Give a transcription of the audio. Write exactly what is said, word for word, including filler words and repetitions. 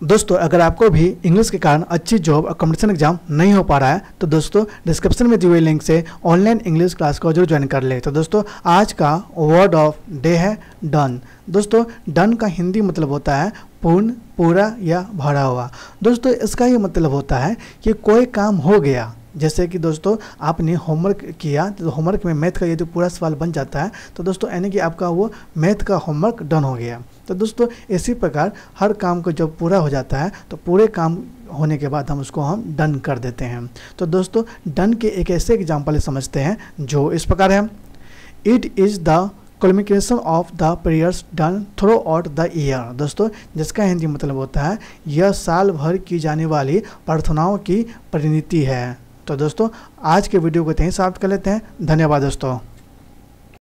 दोस्तों अगर आपको भी इंग्लिश के कारण अच्छी जॉब और कॉम्पिटिशन एग्जाम नहीं हो पा रहा है तो दोस्तों डिस्क्रिप्शन में दी हुई लिंक से ऑनलाइन इंग्लिश क्लास को जरूर ज्वाइन कर ले। तो दोस्तों आज का वर्ड ऑफ डे है डन। दोस्तों डन का हिंदी मतलब होता है पूर्ण, पूरा या भरा हुआ। दोस्तों इसका ये मतलब होता है कि कोई काम हो गया। जैसे कि दोस्तों आपने होमवर्क किया तो होमवर्क में मैथ का ये जो पूरा सवाल बन जाता है तो दोस्तों यानी कि आपका वो मैथ का होमवर्क डन हो गया। तो दोस्तों इसी प्रकार हर काम को जब पूरा हो जाता है तो पूरे काम होने के बाद हम उसको हम डन कर देते हैं। तो दोस्तों डन के एक ऐसे एग्जाम्पल समझते हैं जो इस प्रकार है। It is the communication of the prayers done throughout the year. दोस्तों जिसका हिंदी मतलब होता है यह साल भर की जाने वाली प्रार्थनाओं की परिणति है। तो दोस्तों आज के वीडियो को यहीं समाप्त कर लेते हैं। धन्यवाद दोस्तों।